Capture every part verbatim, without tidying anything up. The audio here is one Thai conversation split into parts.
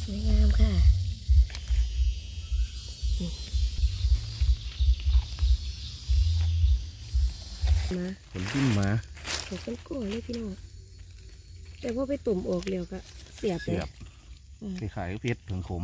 วยงามค่ะมาผลดิ้นมาผมเป็นกล้วยเลยพี่น้องแต่พอไปตุ่มออกเร็วก็เสียบเลยไปขายเพชรถึงขม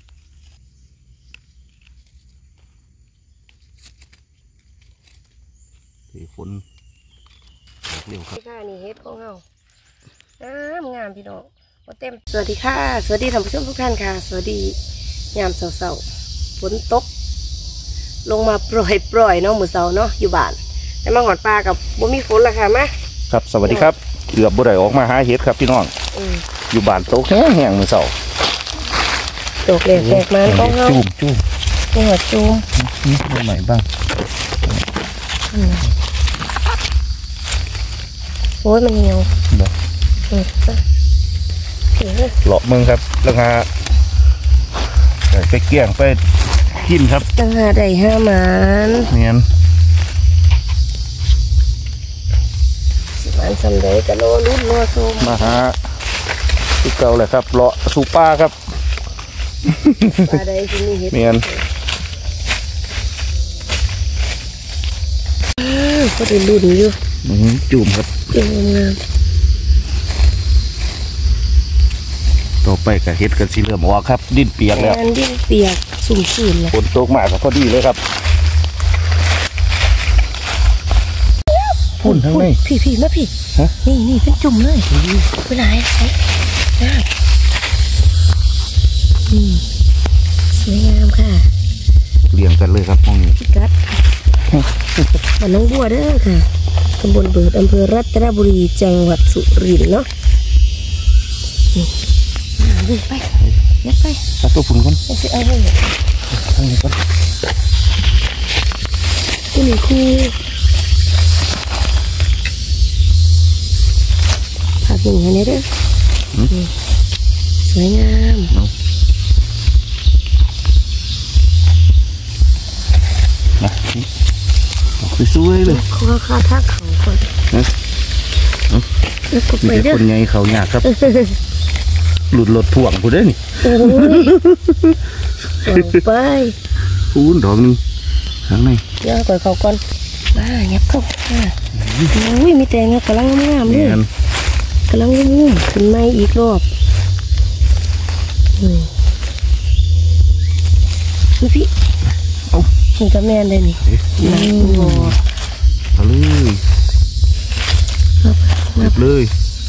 ถือฝนออกเร็วครับค่ะนี่เฮ็ดของเฮางามงามพี่น้องมาเต็มสวัสดีค่ะสวัสดีท่านผู้ชมทุกท่านค่ะสวัสดียามเสาๆฝนตกลงมาปล่อยปล่อยเนาะมือเสาเนาะอยู่บ้านแต่มาหอดปลากับบ่มีฝนละค่ะมาครับสวัสดีครับเกือบบ่ได้ออกมาหาเฮ็ดครับพี่น้องอยู่บ้านตกแห้งแห้งมือเสาตกแหลกแหลกมาต้องเฮาจุ่มจุ่มนี่หัวจุ่มนี่ตัวไหนบ้างโอ้ยมันเหนียวเลาะมึงครับแล้วงาไปเกี่ยงไปกินครับตั้งหาได้ห้ามันเนียนสิมันสำเร็จกะโลรุ่นโลส้มมาหาที่เก่าเลยครับเลาะสู่ป้าครับปลาใดที่นี่เห็ดเนียนก็ได้รุ่นอยู่จุ่มครับจุ่มงามต่อไปกับเห็ดกันสีเหลืองออกครับดินเปียกแล้วดินเปียกสุ่มสื่นเลยฝนตกมากก็พอดีเลยครับพุ่นทั้งในพี่พี่มาพี่นี่นี่เป็นจุ่มเลยไปไหนไปน่าสวยงามค่ะเรียงกันเลยครับห้องนี้พิกัดบ้านน้องบัวเด้อค่ะตำบลเบิดอำเภอรัตนบุรีจังหวัดสุรินทร์เนาะนี่ไปยัดไปตัดตัวฝุ่นก่อนจะเอาไปทางนี้ก่อนตัวนี้คือผักหนึ่งอันนี้เด้อสวยงามนะสวยๆเลยเขาข้าทักเขาคนแล้วก็ไปเด้อคนไงเขาหยาบครับหลุดหลดถ่วงกูได้นี่ไปพูนดอกนึงข้างในย่าก่อยเขาก่อนบ้ายับเข้าอุ้ยมีแต่เงี้ยกำลังงามเลยกำลังงามขึ้นไม่อีกรอบนี่พี่เอานี่ก็แม่นเลยนี่เอาเลยเก็บเลย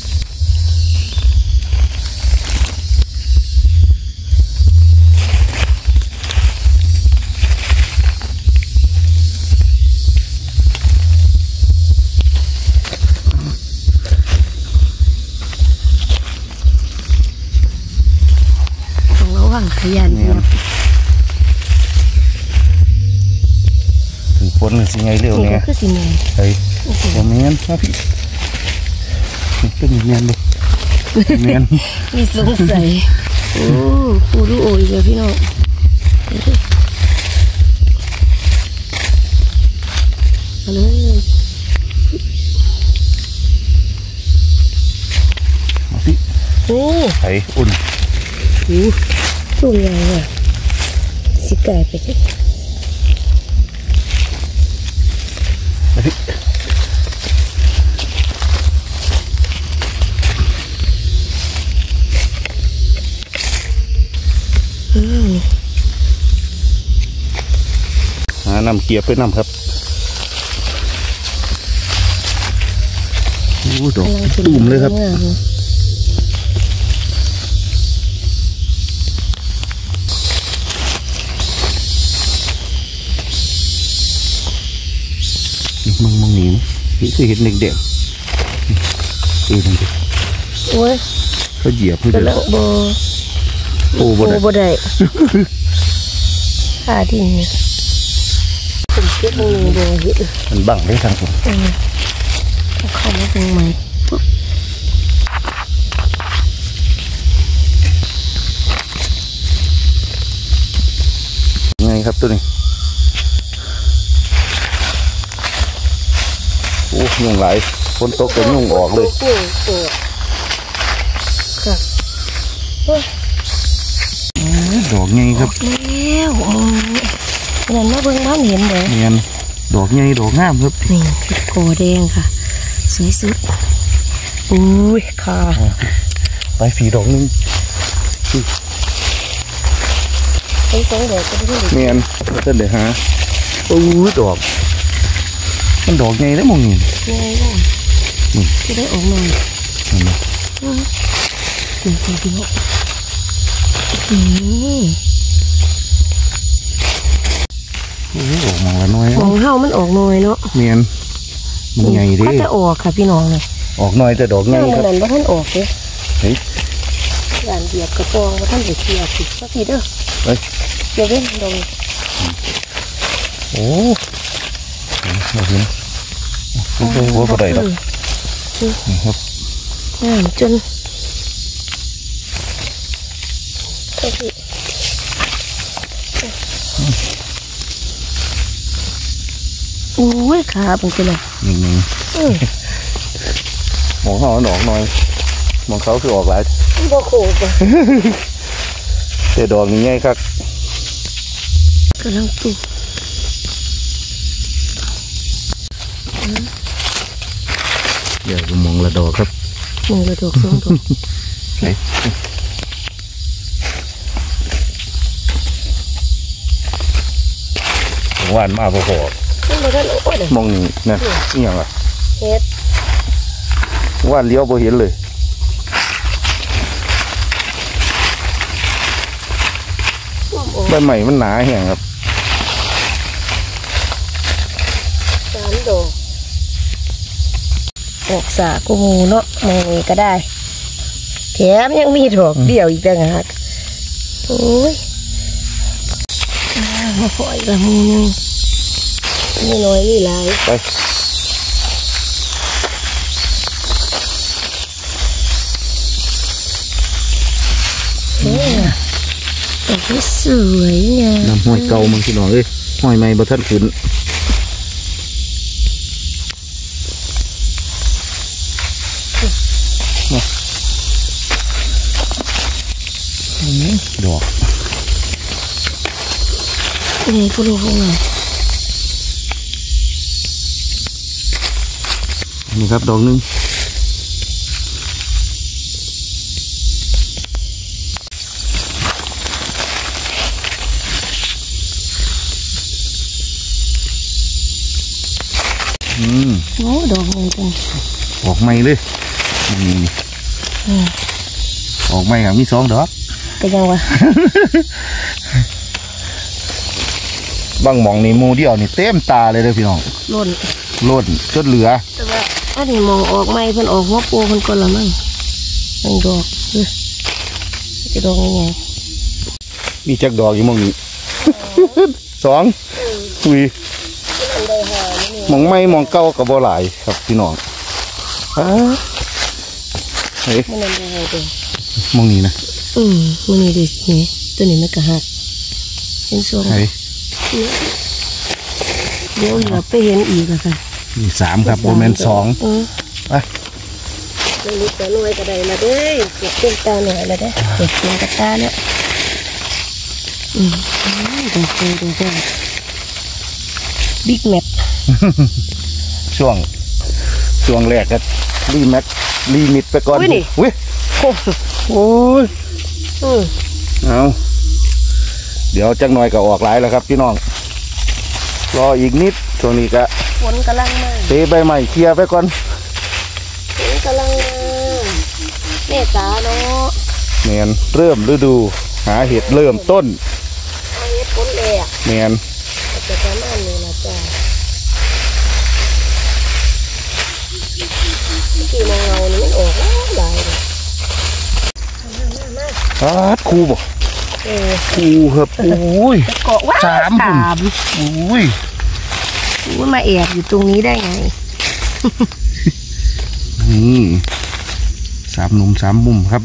ขยันเนี่ยถึงฝนสิไงเร็วเนี่ยคือสิเนียนเฮ้ยโมเมนต์ครับพี่เป็นเนียนเลยเนียนมีสงสัยโอ้ปูดูโอ้ยเลยพี่น้องมาเลยมาพี่โอ้ไอ้อุ่นโอ้ตัวใหญ่อ่ะสิไก่ไปที่หานำเกียร์ไปนำครับโอ้ดอกตุ่มเลยครับมึงมึงหนีนี่คือเห็ดเด็กเด็กคือมันดิโอ้ยเขาเหยียบเพื่อจะโบโอ้โบได้โบได้ขาดินนี่ผมเก็บมือโบเห็ดมันบังได้ทางผมเข้ามาตรงไหนไงครับตัวนี้โอ้ยุ่งไหลฝนตกก็ยุ่งออกเลยค่ะดอกใหญ่ครับแล้วโอ้ยนั่นมาเบิ่งบ้านเห็นเด้อเนียนดอกใหญ่ดอกงามครับนี่คือโกแดงค่ะสวยสุดอุ้ยค่ะไปผีดอกนึงเป็นสองดอกก็ได้เนียนเต้นเดี๋ยวหาโอ้ยดอกมันดอกใหญ่ได้มองนี่ไงล่ะจะได้ออกมาเห็นไหมนี่คือที่หกนี่โอ้ยออกมาละน้อยมองเฮามันออกน้อยเนาะเนียนมันใหญ่ดิถ้าจะออกค่ะพี่น้องเลยออกน้อยแต่ดอกใหญ่นั่งคมัรันบนั่นว่าท่านออกเลยเฮ้ยด่านเหยียบกระปองว่าท่านเดือดเทียบสิสักทีเด้อเฮ้ยเดี๋ยวเว้นลงโอ้มาเห็นผมไปหัวกระไดแล้วนี่ครับงามจนก็สิอุ้ยขาเป็นไงล่ะนี่นี่อืมมองเขาดอกน้อยมองเขาคือออกหลายบ่โขกอ่ะแต่ดอกนี้ใหญ่ครับกำลังตุกเดี๋ยวมองละดอกครับมึงกระดกสองดอกไหนหวานมากพอมันบ่ท่านโอ้ยเด้อๆมองนี่นะนี่อย่างอ่ะเฮ็ดหวานเลี้ยวพอเห็นเลยร่วมออกใบใหม่มันหนาแห้งครับสามดอกออกสากูงูเนาะมองนี่ก็ได้แถมยังมีดอกเดียวอีกต่างหากโอ้ยอ่ามาปล่อยละมูนึงนี่น้อยนี่หลายไปเฮ้ยดอกที่สวยงามน้ำห้อยเก่ามึงพี่น้องเอ้ยห้อยใหม่บ่ทันขึ้นดอกนี่กูรู้ว่าไงนี่ครับดอกหนึงอืมโอ้ดอกใหญ่จังออกใหม่เลยนี่นี่อืมออกใหม่ครับมีสองดอกเป็นยังวะบางหมองนี่หมูเดียวนี่เต็มตาเลยเด้อพี่น้องล่นล้นจนเหลือแต่ว่าอันนี้มองออกไหมเพิ่นออกหัวโปเพิ่นก่อนละมั้งหนึ่งดอกเออจะดอกยังไงมีจักดอกอยู่หมองนี้ สองอุ้ยอันใดหานี่หมองไม่หมองเก่ากับบ่หลายครับพี่น้องอ้าเฮ้ยมันอันใดหาเด้อหมองนี้นะอืมมันนี่ดินี่ตัวนี้มันก็หักเป็นทรงเฮ้ยเดี๋ยวเหลือไปเห็นอีกอะค่ะมีสามครับโบแมนสองเออไปไม่รู้จะรวยก็ได้ละเด้อเก็บเต็มตาหน่อยละเด้อเก็บเต็มกระตาแล้วอืมดอกเดียวดอกเดียวบิ๊กแมทช่วงช่วงแรกก็รีแม็กรีมิดไปก่อนอุ้ยนี่อุ้ยโอ้โอ้ยอืมเอาเดี๋ยวจักหน่อยก็ออกหลายแล้วครับพี่น้องรออีกนิดช่วงนี้ก็ฝนกำลังมาเตะใบใหม่เคลียร์ไปก่อนฝนกำลังมาแม่จ๋าเนาะแมนเริ่มฤดู หาเห็ดเริ่มต้นเอาเฮ็ดฝนเลยอ่ะแมนจะประมาณนี้นะจ้าที่มองเงานี่มันออกหลายเลยมามามาปาดคูบ่เออคูครับโอ้ยเกาะว่าสามสามโอ้ยว่ามาแอบอยู่ตรงนี้ได้ไงนี่สามหนุ่มสามมุมครับ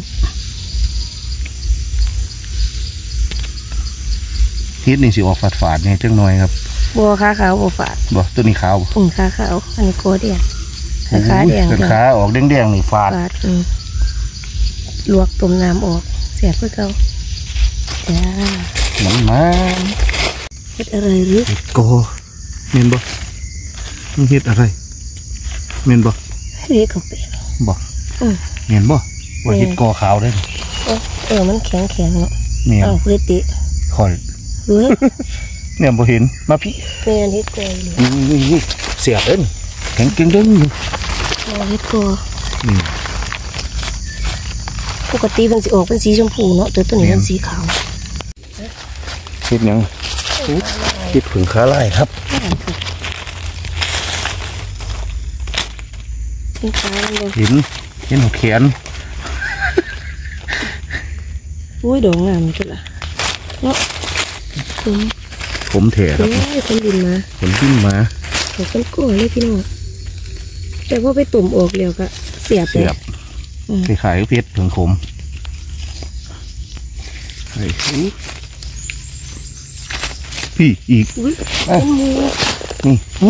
เฮ็ดนี่สิออกฝาดฝาดๆเนี่ยจังหน่อยครับบัวขาขาวบัวฝาดบ่ตัวนี้ขาวบ่ปุ่งขาขาวอันนี้โกเดียนขาขาแดงโอ้ยขาออกแดงๆนี่ฝาดฝาดอืมลวกต้มน้ำออกเสียบเพื่อเขาจ้ามันมาเฮ็ดอะไรหรือเห็ดกอเมนบ่มันเห็ดอะไรเมนบ่เฮ็ดกับเป็ดบ่อืมเมนบ่ว่าเห็ดกอขาวได้อเออเออมันแข็งแข็งเนาะเมนอ้าวเฮ็ดดิคอยเฮ้ยเนี่ยบ่เห็นมาพี่แม่นเฮ็ดกอยเลยนี่นี่นี่เสียบเด้นแข็งเก่งเด้งอยู่อ๋อเฮ็ดกอนี่ปกติมันสิออกเป็นสีชมพูเนาะแต่ตัวนี้มันสีขาวเห็ดหยังอุ๊ยเห็ดผึ่งขาลายครับเป็นขาวมันบ่เห็นเห็นหัวแขนอุ้ยดอกงามจุดละเนาะผมผมแถเฮ้ครับยคนดินมาผลดิ้นมาเขาเป็นก้อยเลยพี่น้องแต่พอไปตุ่มออกแล้วก็เสียบเลเสียยบอืมไปขายเพชรผึ่งขมเฮ้ยพี่อีกอุ้ยเอ้าเป็นหมูนี่อื้อ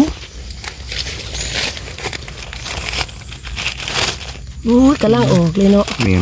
อุ้ยกำลังออกเลยเนาะเมน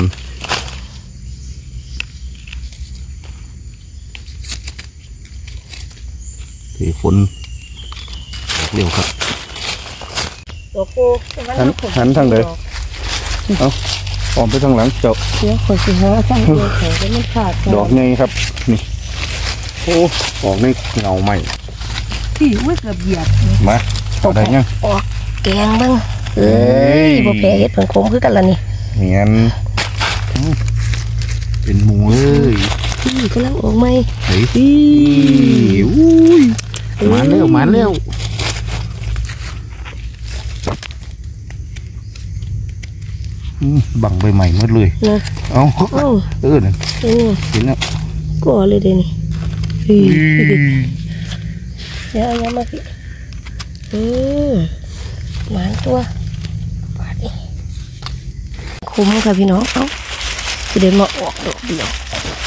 เฮ้ยฝนออกเร็วครับดอกโกหันหันทางใด เอาออมไปทางหลังเจ้าเดี๋ยวขอสิหาทางเดียวของจะมันขาดดอกไงครับ นี่ โอ้ออกในเงาใหม่พี่อุ้ยเกือบเหยียบมาเอาได้ยังออกแกงเบ้างเอ้ยบ่แพ้เฮ็ดผงคมคือกันละนี่เนียนอืมเป็นหมูเอ้ยพี่กำลังออกไหมเฮ้ยพี่อุ้ยมาแล้วมาแล้วอืมบังใบใหม่หมดเลยนะเอาเอ้าเออนั่นเป็นไงเห็นแล้วก่อเลยเด้นี่พี่อุ้ยเดี๋ยวเอายามาพี่เออหมานตัวปาดนี่คุ้มค่ะพี่น้องเอ้าสิเดินมาออกดอกเดียว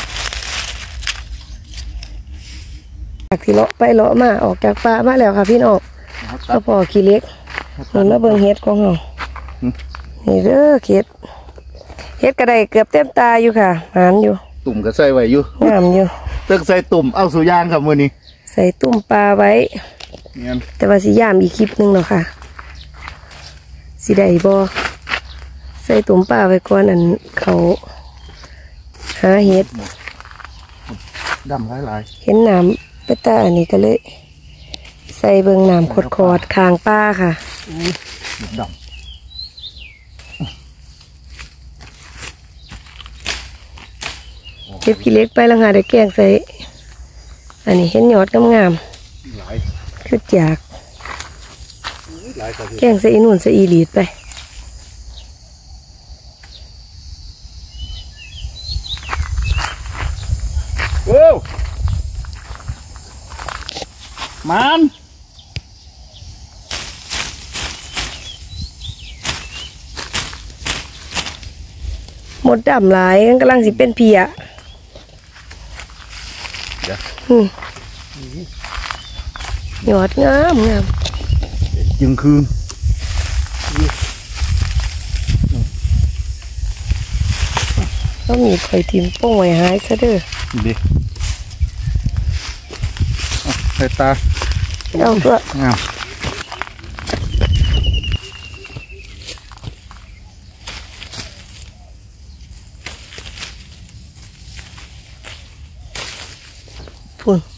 จากที่เลาะไปเลาะมาออกจากป่ามาแล้วค่ะพี่น้องก็พอขี้เล็กเห็นมาเบิ่งเฮ็ดของเรานี่เด้อเฮ็ดเฮ็ดกระไดเกือบเต็มตาอยู่ค่ะหานอยู่ตุ่มก็ใส่ไว้อยู่งามอยู่เติกใส่ตุ่มเอาสู่ยางครับมือนี้ใส่ตุ่มปลาไว้เนียนแต่ว่าสิยามอีกคลิปหนึงเนาะค่ะสิได้บ่ใส่ตุ่มปลาไว้ก่อนอันเขาหาเฮ็ดดำหลายหลายเห็นน้ำไปตาอันนี้ก็เลย ใส่เบิ่งน้ำขดขอดๆคางป้าค่ะดำเก็บขี้เล็กไปแล้วค่ะได้แกงใส่อันนี้เห็นยอดงามหลายๆคือจากหลายกว่าที่แกงใส่อีนุ่นใส่อีหลีดไปเอ้ามันหมดดำหลายกำลังสิเป็นเพียเดี๋ยวอืมยอดงามงามจึงคืนก็มีข่อยทิมโป้งไว้หายซะเด้อดิเอาใส่ตาเอาตัวงามพุ่น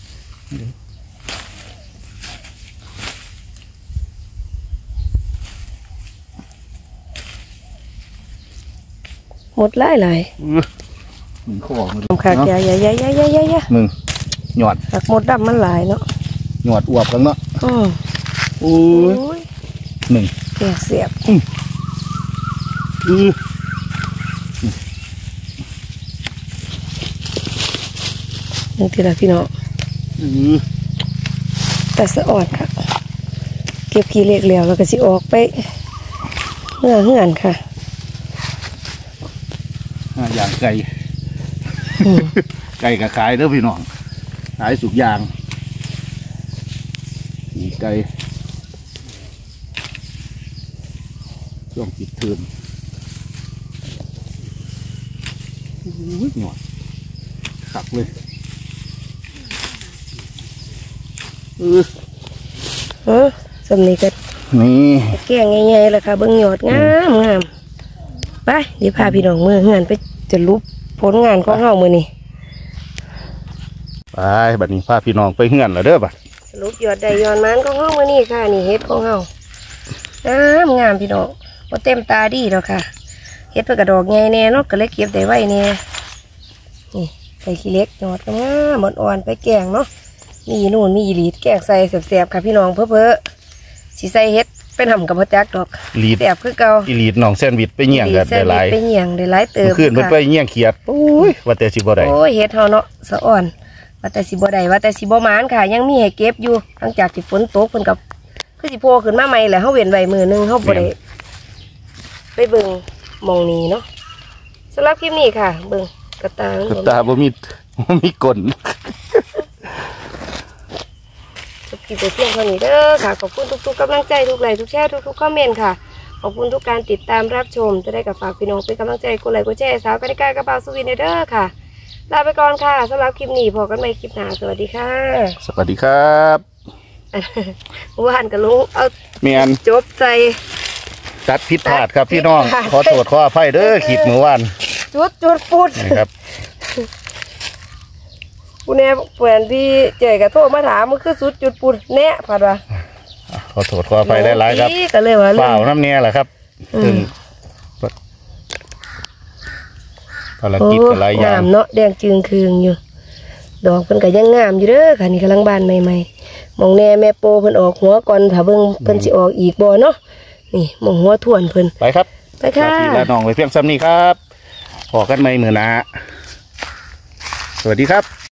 หมดหลายหลายเออมึงข้อมึงทำขาแก่ยายายายายายามึงหยอดหักหมดดำมันหลายเนาะหยอดอวบกันเนาะอืมโอ้โอ้ยยหนึ่งแกงเสียบอือหนึ่งทีละพี่น้องอือแต่สะออดค่ะ เก็บขี้เหล็กแล้วแล้วก็สิออกไปเมื่อเหือนค่ะอ่าอย่างไก่อืมไก่กับขายเด้อพี่น้องขายสุกยางสีไก่ช่วงปิดเทอมอุ้ยหยอดขักเลยเออสำนีก็นี่แกงใหญ่ๆเลยค่ะเบิ่งยอดงามงามไปเดี๋ยวพาพี่น้องมือเฮือนไปจะรูปผลงานของเฮามื้อนี้ไปบัดนี้พาพี่น้องไปเฮือนแล้วเด้อบัดสรุปยอดใดยอดมันของเฮามื้อนี้ค่ะนี่เฮ็ดของเฮางามงามพี่น้องบ่เต็มตาดีแล้วค่ะเฮ็ดเพิ่นกระดอกใหญ่แน่เนาะก็เลยเก็บได้ไว้แน่นี่ใส่ขี้เล็กยอดงามหมดอ่อนไปแกงเนาะมีนู่นมีอีหลีดแกงใส่แซ่บๆค่ะพี่น้องเพ้อเพ้อสิใส่เฮ็ดเป็นหำกับพ่อจักดอกลีดแซ่บคือเก่าอีลีดน้องแซนด์วิชไปเยี่ยงกันได้หลายไปเหี่ยงได้หลายเติมขึ้นเพิ่นไปเยี่ยงเขียดโอ้ยว่าแต่สิบ่ได้โอ้ยเฮ็ดเฮาเนาะสะอ่อนว่าแต่สิบ่ได้ว่าแต่สิบ่หมานค่ะ ยังมีให้เก็บอยู่หลังจากที่ฝนตกเพิ่นกับคือสิโผล่ขึ้นมาใหม่แหละเฮาเว้นไว้มื้อนึงเฮาบ่ได้ไปเบิ่งหม่องนี้เนาะสำหรับคลิปนี้ค่ะ เบิ่งกระตากระตาบ่มีบ่มีก้นจบคลิปไปเพียงเท่านี้เด้อค่ะขอบคุณทุกๆกำลังใจทุกไลค์ทุกแชร์ทุกๆคอมเมนต์ค่ะขอบคุณทุกการติดตามรับชมจะได้กับฝากพี่น้องเป็นกำลังใจกดไลค์กดแชร์สาวกนิกากระเป๋าสุวินเด้อค่ะลาไปก่อนค่ะสำหรับคลิปนี้พอกันใหม่คลิปหน้าสวัสดีค่ะสวัสดีครับว่านกับลุงเอาเมียนจบใจตัดผิดพลาดครับพี่น้องตัดผิดพลาดขอโทษขออภัยเด้อขีดเมื่อวานจุดจุดปุดนะครับกูแน่เปลี่ยนพี่เจ๋กับโทรมาถามมันคือสุดจุดปุดแน่ผัดว่าขอโทษขออภัยหลายๆครับก็เลยว่าเปล่าน้ำเนี้ยแหละครับถึงภารกิจกับหลายอย่างงามเนาะแดงจึงคืงอยู่ ดอกเพิ่นก็ยังงามอยู่เด้อค่ะนี่กำลังบานใหม่ๆมองแน่แม่โปเพิ่นออกหัวก่อนถ้าเบิ่งเพิ่นสิออกอีกบ่เนาะนี่มองหัวถ่วนเพิ่นไปครับไปค่ะลาพี่ลาน้องไปเพียงซ้ำนี้ครับพอกันไหมมือหนะสวัสดีครับ